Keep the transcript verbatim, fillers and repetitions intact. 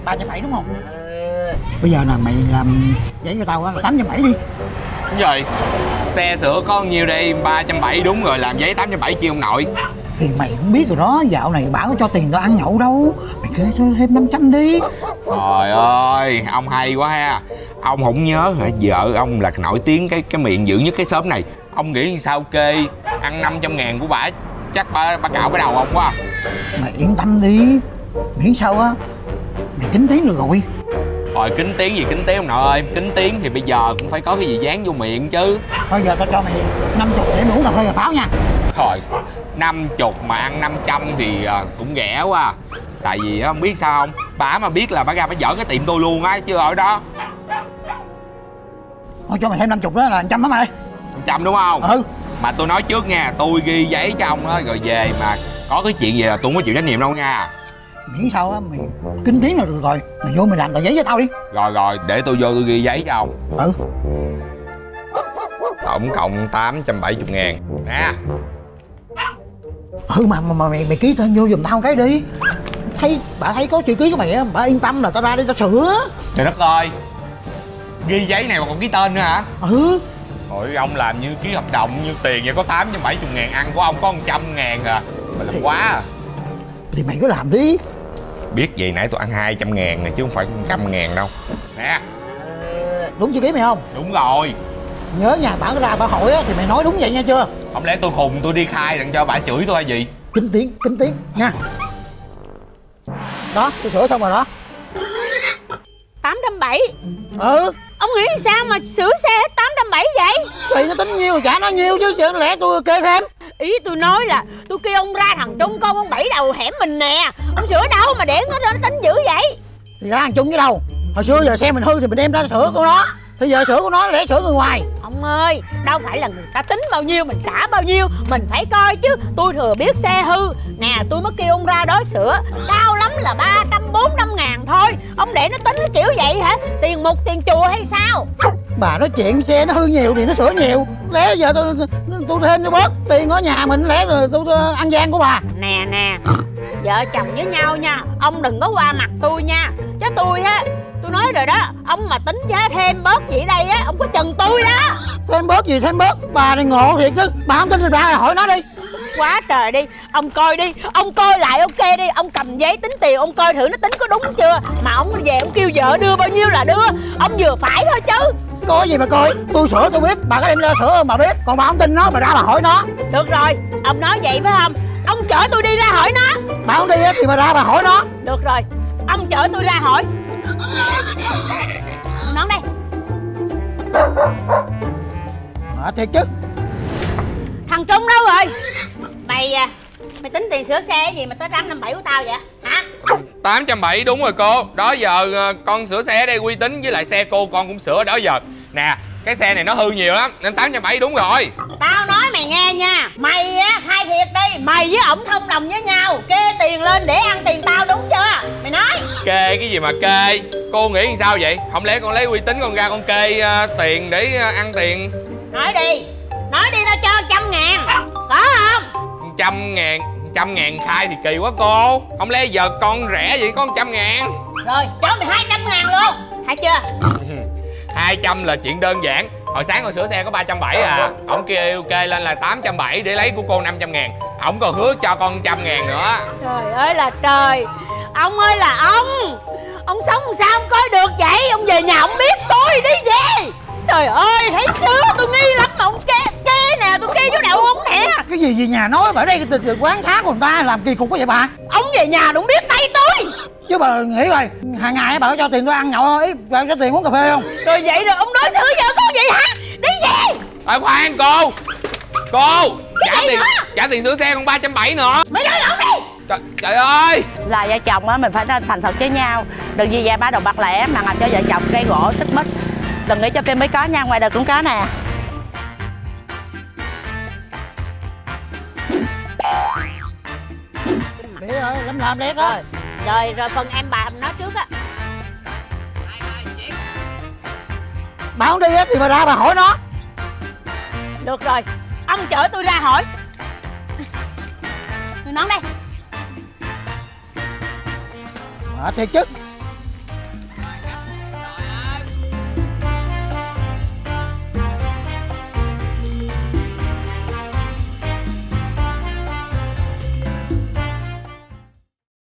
ba trăm bảy đúng không? Bây giờ là mày làm giấy cho tao á là tám trăm bảy đi. Cái gì? Xe sửa có nhiêu đây? Ba trăm bảy đúng rồi, làm giấy tám trăm bảy chi ông nội. Thì mày cũng biết rồi đó, dạo này bảo có cho tiền tao ăn nhậu đâu. Mày kê cho thêm năm trăm đi. Trời ơi, ông hay quá ha. Ông không nhớ hả? Vợ ông là nổi tiếng cái cái miệng dữ nhất cái xóm này. Ông nghĩ sao kê ăn năm trăm ngàn của bả chắc bà, bà cạo cái đầu ông quá. Mày yên tâm đi, miễn sao á mày kính tiếng được rồi. Rồi kính tiếng gì kính tiếng ông nội ơi. Kính tiếng thì bây giờ cũng phải có cái gì dán vô miệng chứ. Thôi giờ tao cho mày năm chục để uống cà phê cà pháo nha. Thôi năm chục mà ăn năm trăm thì cũng rẻ quá. Tại vì không biết sao không, bà mà biết là bà ra bà dở cái tiệm tôi luôn á chứ ở đó. Thôi cho mày thêm năm chục đó là trăm đó mày. Trăm đúng không? Ừ. Mà tôi nói trước nha, tôi ghi giấy cho ông đó rồi về mà có cái chuyện gì là tôi không có chịu trách nhiệm đâu nha. Miễn sao á mày kính tiếng là được rồi. Mày vô mày làm tờ giấy cho tao đi. Rồi rồi để tôi vô tôi ghi giấy cho ông. Ừ. Tổng cộng tám trăm bảy mươi ngàn nè. Ừ mà, mà, mà mày, mày ký tên vô giùm tao cái đi. Thấy bà thấy có chữ ký của mày á, bà yên tâm là tao ra đi tao sửa. Trời đất ơi, ghi giấy này mà còn ký tên nữa hả? Ừ. Ôi ông làm như ký hợp đồng như tiền vậy, có tám trăm bảy mươi ngàn, ăn của ông có một trăm ngàn à. Mày làm thì, quá à. Thì mày cứ làm đi. Biết vậy nãy tôi ăn hai trăm ngàn này chứ không phải một trăm ngàn đâu. Nè. Đúng chữ ký mày không? Đúng rồi. Nhớ nhà bà ra bà hỏi á thì mày nói đúng vậy nha chưa? Không lẽ tôi khùng tôi đi khai đặng cho bà chửi tôi hay gì? Kính tiếng, kính tiếng nha. Đó, tôi sửa xong rồi đó. Tám trăm bảy. Ừ. Ông nghĩ sao mà sửa xe hết tám trăm bảy vậy? Thì nó tính nhiêu trả nó nhiêu chứ, chứ lẽ tôi kê thêm. Ý tôi nói là tôi kêu ông ra thằng Trung con ông bảy đầu hẻm mình nè. Ông sửa đâu mà để nó, nó tính dữ vậy? Thì ra thằng Trung với đâu? Hồi xưa giờ xe mình hư thì mình đem ra sửa của nó. Bây giờ sửa của nó lẽ sửa người ngoài. Ông ơi, đâu phải là người ta tính bao nhiêu mình trả bao nhiêu. Mình phải coi chứ. Tôi thừa biết xe hư nè, tôi mới kêu ông ra đó sửa. Cao lắm là ba trăm bốn trăm ngàn thôi. Ông để nó tính cái kiểu vậy hả? Tiền mục tiền chùa hay sao? Bà nói chuyện xe nó hư nhiều thì nó sửa nhiều. Lẽ giờ tôi tôi thêm cho bớt tiền ở nhà mình, lẽ rồi tôi, tôi ăn gian của bà. Nè nè, vợ chồng với nhau nha, ông đừng có qua mặt tôi nha. Chứ tôi á, tôi nói rồi đó, ông mà tính giá thêm bớt gì đây á, ông có chừng tôi đó. Thêm bớt gì thêm bớt, bà này ngộ thiệt chứ. Bà không tin thì ra hỏi nó đi. Quá trời đi, ông coi đi, ông coi lại ok đi, ông cầm giấy tính tiền, ông coi thử nó tính có đúng chưa. Mà ông về ông kêu vợ đưa bao nhiêu là đưa, ông vừa phải thôi chứ. Có gì mà coi, tôi sửa tôi biết, bà có đem ra sửa mà biết. Còn bà không tin nó, bà ra bà hỏi nó. Được rồi, ông nói vậy phải không? Ông chở tôi đi ra hỏi nó. Bà không đi thì bà ra bà hỏi nó. Được rồi, ông chở tôi ra hỏi. Nón đây. À, thiệt chứ. Thằng Trung đâu rồi? Mày à, mày tính tiền sửa xe cái gì mà tới tám năm bảy của tao vậy hả? Tám trăm bảy đúng rồi cô. Đó giờ con sửa xe ở đây uy tín, với lại xe cô con cũng sửa đó giờ. Nè, cái xe này nó hư nhiều lắm nên tám trăm bảy đúng rồi. Tao nói mày nghe nha, mày á khai thiệt đi, mày với ổng thông đồng với nhau kê tiền lên để ăn tiền tao đúng chưa? Mày nói. Kê cái gì mà kê? Cô nghĩ làm sao vậy? Không lẽ con lấy uy tín con ra con kê uh, tiền để uh, ăn tiền? Nói đi, nói đi, tao cho trăm ngàn, có không? Trăm ngàn, trăm ngàn khai thì kỳ quá cô. Không lẽ giờ con rẻ vậy có trăm ngàn? Rồi cho mày hai trăm ngàn luôn, thấy chưa? Hai trăm là chuyện đơn giản. Hồi sáng con sửa xe có ba trăm bảy à. Ổng kêu kê lên là tám trăm bảy để lấy của cô năm trăm ngàn. Ổng còn hứa cho con trăm ngàn nữa. Trời ơi là trời. Ông ơi là ông. Ông sống sao ông coi được vậy? Ông về nhà ông biết tôi đi về. Trời ơi thấy chưa, tôi nghi lắm mà ông kê kê nè, tôi kê chỗ đậu ông nè. Cái gì gì nhà nói, ở đây cái tình quán khác của người ta làm kỳ cục quá vậy bà? Ông về nhà đúng biết tay tôi. Chứ bà nghĩ rồi, hàng ngày bà có cho tiền tôi ăn nhậu ấy, bà cho tiền uống cà phê không? Rồi vậy rồi ông đối xử vợ con vậy hả? Đi về. Ê khoan cô. Cô Cái trả gì tiền nữa? trả tiền sửa xe con ba trăm bảy nữa. Mày nói lộn đi. Trời, trời ơi. Là vợ chồng á, mình phải nên thành thật với nhau. Đừng vì ra ba đầu bạc lẻ mà làm cho vợ chồng gây gỗ xích mích. Đừng nghĩ cho phim mới có nha, ngoài đời cũng có nè. Đi rồi, làm làm đẹp thôi. Rồi, rồi phần em bà nói trước á. Bà không đi á thì bà ra bà hỏi nó. Được rồi, ông chở tôi ra hỏi. Người nón đây. À, thiệt chứ.